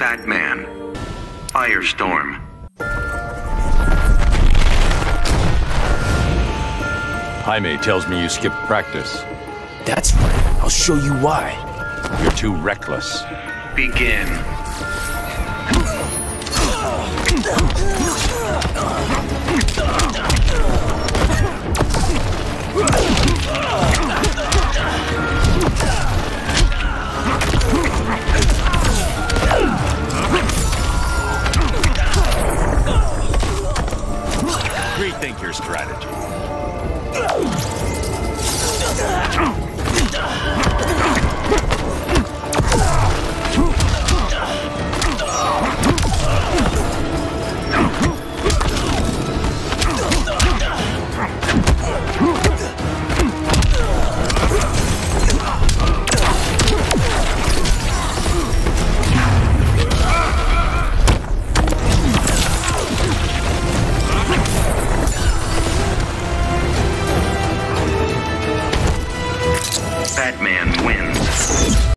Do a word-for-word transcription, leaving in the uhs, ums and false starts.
Batman. FireStorm. Jaime tells me you skipped practice. That's right. I'll show you why. You're too reckless. Begin. Rethink your strategy. Batman wins.